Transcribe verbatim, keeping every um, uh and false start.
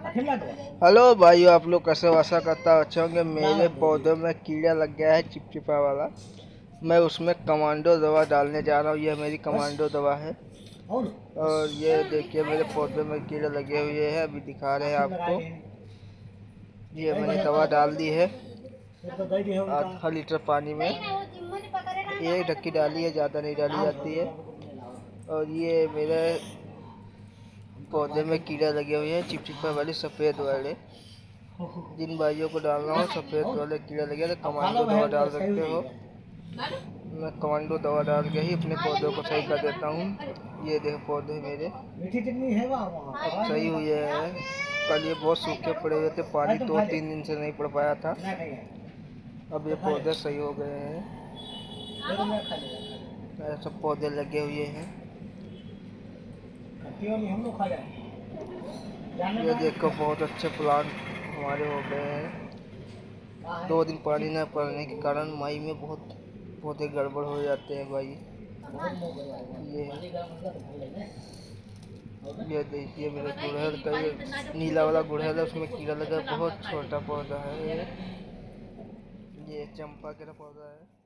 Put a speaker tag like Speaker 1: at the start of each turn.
Speaker 1: Hello भाइयों, आप लोग कैसे हो? आशा करता हूँ अच्छे होंगे। मेरे पौधों में कीड़ा लग गया है, चिपचिपा वाला। मैं उसमें कमांडो दवा डालने जा रहा हूँ। यह मेरी कमांडो दवा है। और ये देखिए, मेरे पौधे में कीड़े लगे हुए हैं, अभी दिखा रहे हैं आपको। ये मैंने दवा डाल दी है आधा लीटर पानी में। एक ढक्की डाली है, ज़्यादा नहीं डाली जाती है। और ये मेरे पौधे में कीड़ा लगे हुए हैं, चिपचिपा वाले, सफ़ेद वाले। जिन भाइयों को डालना हो सफ़ेद वाले कीड़ा लगे तो कमांडो दवा डाल सकते हो। मैं कमांडो दवा डाल के ही अपने पौधों को सही कर देता हूँ। ये देखो पौधे मेरे अब सही हुए हैं। कल ये बहुत सूखे पड़े हुए थे, पानी दो तीन दिन से नहीं पड़ पाया था। अब ये पौधे सही हो गए हैं। सब पौधे लगे हुए हैं। ये देखो, बहुत अच्छे प्लांट हमारे हो गए हैं। दो दिन पानी न पड़ने के कारण मई में बहुत पौधे गड़बड़ हो जाते हैं भाई। ये ये देखिए, मेरे गुड़हल का ये नीला वाला गुड़हल है, उसमें कीड़ा लगा। बहुत छोटा पौधा है ये। ये चंपा का पौधा है।